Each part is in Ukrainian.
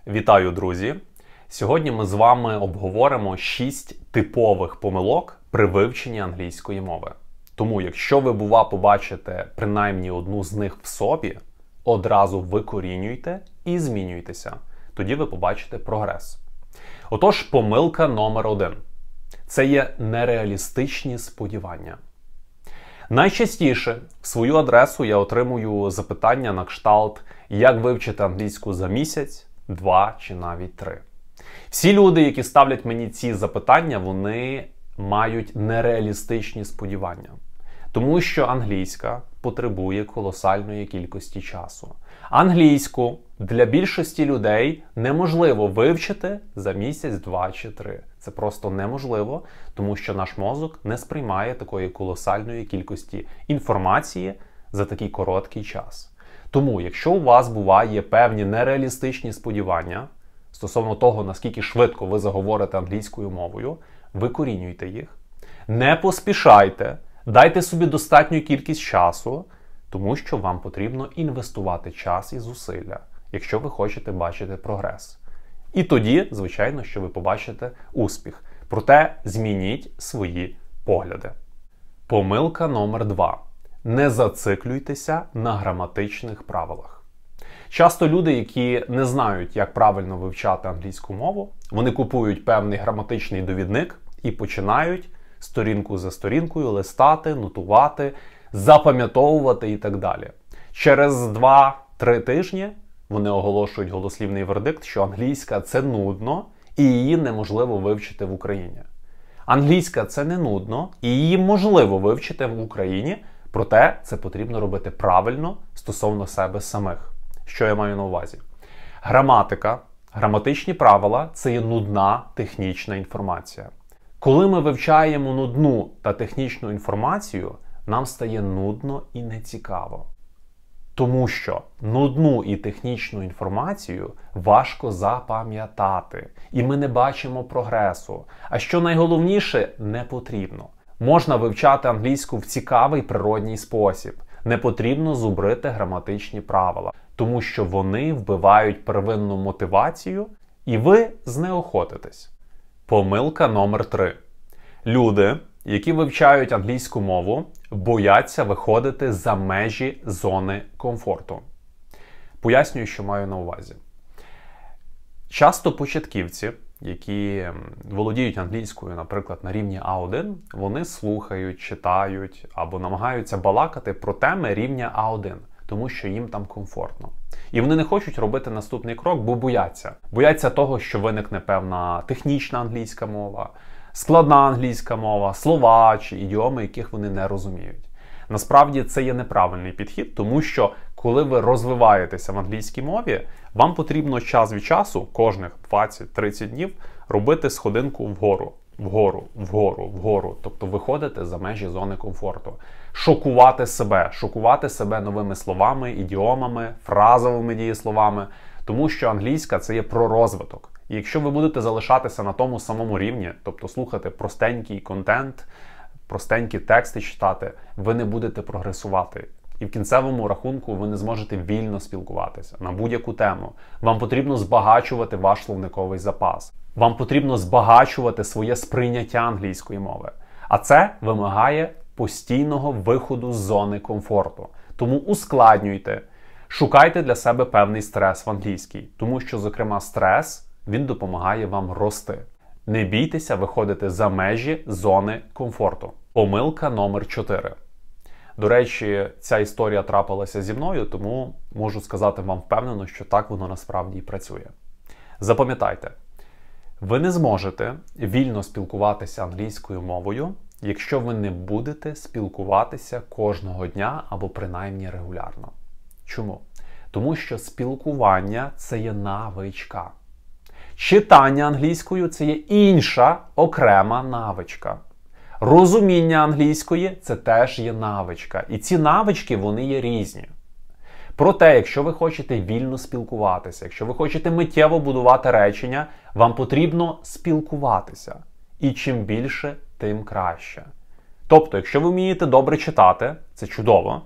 Вітаю, друзі! Сьогодні ми з вами обговоримо 6 типових помилок при вивченні англійської мови. Тому, якщо ви, побачите принаймні одну з них в собі, одразу викорінюйте і змінюйтеся. Тоді ви побачите прогрес. Отож, помилка номер 1. Це є нереалістичні сподівання. Найчастіше в свою адресу я отримую запитання на кшталт, як вивчити англійську за місяць, 2 чи навіть 3. Всі люди, які ставлять мені ці запитання, вони мають нереалістичні сподівання. Тому що англійська потребує колосальної кількості часу. Англійську для більшості людей неможливо вивчити за місяць, 2 чи 3. Це просто неможливо, тому що наш мозок не сприймає такої колосальної кількості інформації за такий короткий час. Тому, якщо у вас буває певні нереалістичні сподівання стосовно того, наскільки швидко ви заговорите англійською мовою, викорінюйте їх, не поспішайте, дайте собі достатню кількість часу, тому що вам потрібно інвестувати час і зусилля, якщо ви хочете бачити прогрес. І тоді, звичайно, що ви побачите успіх. Проте змініть свої погляди. Помилка номер 2. Не зациклюйтеся на граматичних правилах. Часто люди, які не знають, як правильно вивчати англійську мову, вони купують певний граматичний довідник і починають сторінку за сторінкою листати, нотувати, запам'ятовувати і так далі. Через 2-3 тижні вони оголошують голослівний вердикт, що англійська – це нудно і її неможливо вивчити в Україні. Англійська – це не нудно і її можливо вивчити в Україні, проте це потрібно робити правильно стосовно себе самих. Що я маю на увазі? Граматика, граматичні правила – це є нудна технічна інформація. Коли ми вивчаємо нудну та технічну інформацію, нам стає нудно і нецікаво. Тому що нудну і технічну інформацію важко запам'ятати, і ми не бачимо прогресу. А що найголовніше – не потрібно. Можна вивчати англійську в цікавий природній спосіб. Не потрібно зубрити граматичні правила, тому що вони вбивають первинну мотивацію, і ви знеохотитесь. Помилка номер 3. Люди, які вивчають англійську мову, бояться виходити за межі зони комфорту. Пояснюю, що маю на увазі. Часто початківці, які володіють англійською, наприклад, на рівні А1, вони слухають, читають або намагаються балакати про теми рівня А1, тому що їм там комфортно. І вони не хочуть робити наступний крок, бо бояться. Бояться того, що виникне певна технічна англійська мова, складна англійська мова, слова чи ідіоми, яких вони не розуміють. Насправді це є неправильний підхід, тому що коли ви розвиваєтеся в англійській мові, вам потрібно час від часу, кожних 20-30 днів, робити сходинку вгору, вгору, вгору, вгору. Тобто виходити за межі зони комфорту. Шокувати себе новими словами, ідіомами, фразовими дієсловами, тому що англійська – це є про розвиток. І якщо ви будете залишатися на тому самому рівні, тобто слухати простенький контент, простенькі тексти читати, ви не будете прогресувати. І в кінцевому рахунку ви не зможете вільно спілкуватися на будь-яку тему. Вам потрібно збагачувати ваш словниковий запас. Вам потрібно збагачувати своє сприйняття англійської мови. А це вимагає постійного виходу з зони комфорту. Тому ускладнюйте, шукайте для себе певний стрес в англійській. Тому що, зокрема, стрес, він допомагає вам рости. Не бійтеся виходити за межі зони комфорту. Помилка номер 4. До речі, ця історія трапилася зі мною, тому можу сказати вам впевнено, що так воно насправді і працює. Запам'ятайте, ви не зможете вільно спілкуватися англійською мовою, якщо ви не будете спілкуватися кожного дня або принаймні регулярно. Чому? Тому що спілкування – це є навичка. Читання англійською – це є інша окрема навичка. Розуміння англійської – це теж є навичка. І ці навички, вони є різні. Проте, якщо ви хочете вільно спілкуватися, якщо ви хочете миттєво будувати речення, вам потрібно спілкуватися. І чим більше, тим краще. Тобто, якщо ви вмієте добре читати, це чудово.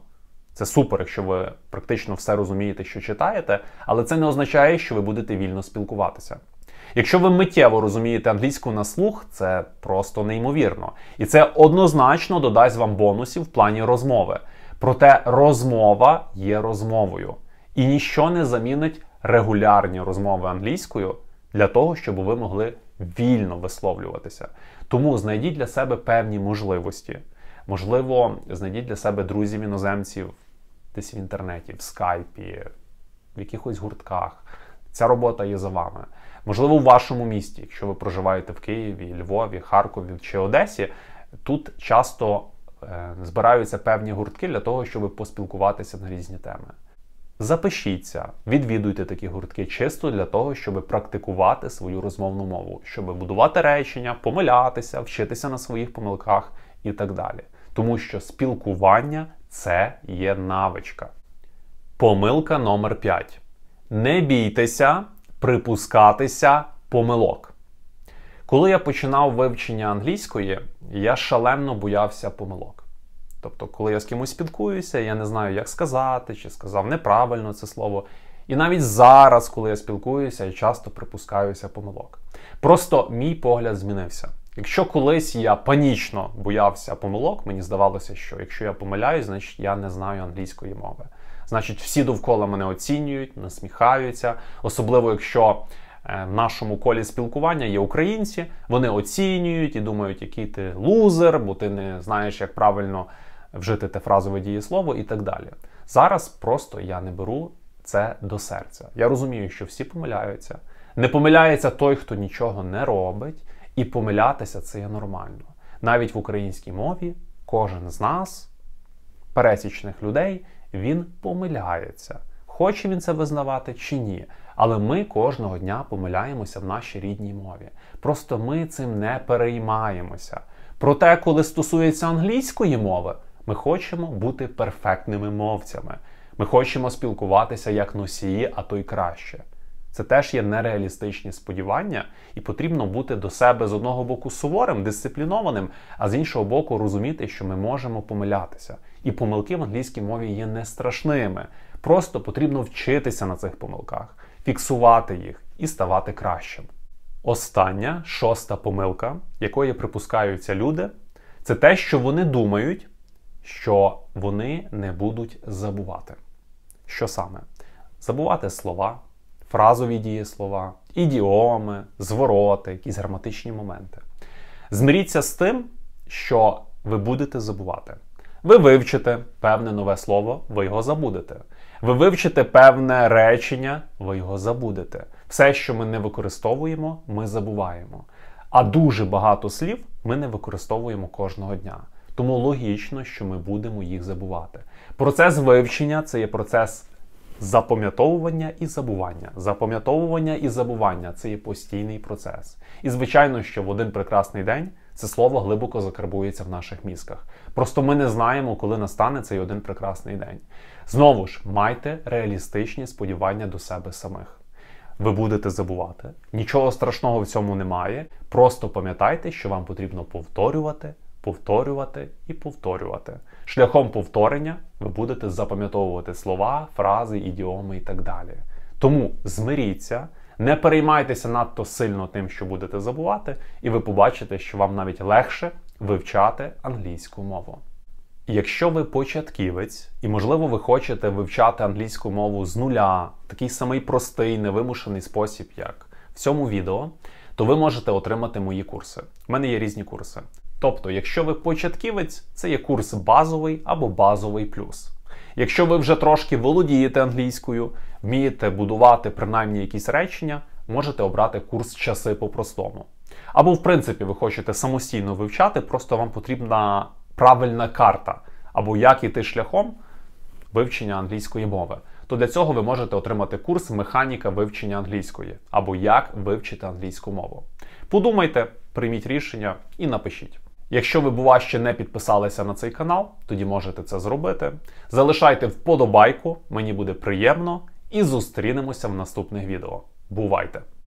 Це супер, якщо ви практично все розумієте, що читаєте, але це не означає, що ви будете вільно спілкуватися. Якщо ви миттєво розумієте англійську на слух, це просто неймовірно. І це однозначно додасть вам бонусів в плані розмови. Проте розмова є розмовою. І ніщо не замінить регулярні розмови англійською для того, щоб ви могли вільно висловлюватися. Тому знайдіть для себе певні можливості. Можливо, знайдіть для себе друзів-іноземців десь в інтернеті, в скайпі, в якихось гуртках. Ця робота є за вами. Можливо, у вашому місті, якщо ви проживаєте в Києві, Львові, Харкові чи Одесі, тут часто збираються певні гуртки для того, щоб поспілкуватися на різні теми. Запишіться, відвідуйте такі гуртки чисто для того, щоб практикувати свою розмовну мову, щоб будувати речення, помилятися, вчитися на своїх помилках і так далі. Тому що спілкування – це є навичка. Помилка номер 5. Не бійтеся припускатися помилок. Коли я починав вивчення англійської, я шалено боявся помилок. Тобто, коли я з кимось спілкуюся, я не знаю, як сказати, чи сказав неправильно це слово. І навіть зараз, коли я спілкуюся, я часто припускаюся помилок. Просто мій погляд змінився. Якщо колись я панічно боявся помилок, мені здавалося, що якщо я помиляюсь, значить я не знаю англійської мови. Значить, всі довкола мене оцінюють, насміхаються. Особливо, якщо в нашому колі спілкування є українці, вони оцінюють і думають, який ти лузер, бо ти не знаєш, як правильно вжити те фразове дієслово і так далі. Зараз просто я не беру це до серця. Я розумію, що всі помиляються. Не помиляється той, хто нічого не робить, і помилятися – це є нормально. Навіть в українській мові кожен з нас, пересічних людей, він помиляється. Хоче він це визнавати чи ні. Але ми кожного дня помиляємося в нашій рідній мові. Просто ми цим не переймаємося. Проте, коли стосується англійської мови, ми хочемо бути перфектними мовцями. Ми хочемо спілкуватися як носії, а то й краще. Це теж є нереалістичні сподівання, і потрібно бути до себе з одного боку суворим, дисциплінованим, а з іншого боку розуміти, що ми можемо помилятися. І помилки в англійській мові є не страшними. Просто потрібно вчитися на цих помилках, фіксувати їх і ставати кращим. Остання, 6-та помилка, якої припускаються люди, це те, що вони думають, що вони не будуть забувати. Що саме? Забувати слова, фразові дієслова, ідіоми, звороти, якісь граматичні моменти. Змиріться з тим, що ви будете забувати. Ви вивчите певне нове слово, ви його забудете. Ви вивчите певне речення, ви його забудете. Все, що ми не використовуємо, ми забуваємо. А дуже багато слів ми не використовуємо кожного дня. Тому логічно, що ми будемо їх забувати. Процес вивчення – це є процес запам'ятовування і забування. Запам'ятовування і забування – це є постійний процес. І звичайно, що в один прекрасний день це слово глибоко закарбується в наших мізках. Просто ми не знаємо, коли настане цей один прекрасний день. Знову ж, майте реалістичні сподівання до себе самих. Ви будете забувати. Нічого страшного в цьому немає. Просто пам'ятайте, що вам потрібно повторювати, повторювати і повторювати. Шляхом повторення ви будете запам'ятовувати слова, фрази, ідіоми і так далі. Тому змиріться, не переймайтеся надто сильно тим, що будете забувати, і ви побачите, що вам навіть легше вивчати англійську мову. Якщо ви початківець, і, можливо, ви хочете вивчати англійську мову з нуля, такий самий простий, невимушений спосіб, як в цьому відео, то ви можете отримати мої курси. У мене є різні курси. Тобто, якщо ви початківець, це є курс базовий або базовий плюс. Якщо ви вже трошки володієте англійською, вмієте будувати принаймні якісь речення, можете обрати курс «Часи по-простому». Або, в принципі, ви хочете самостійно вивчати, просто вам потрібна правильна карта, або як іти шляхом вивчення англійської мови. То для цього ви можете отримати курс «Механіка вивчення англійської» або «Як вивчити англійську мову». Подумайте, прийміть рішення і напишіть. Якщо ви, бува, ще не підписалися на цей канал, тоді можете це зробити. Залишайте вподобайку, мені буде приємно, і зустрінемося в наступних відео. Бувайте!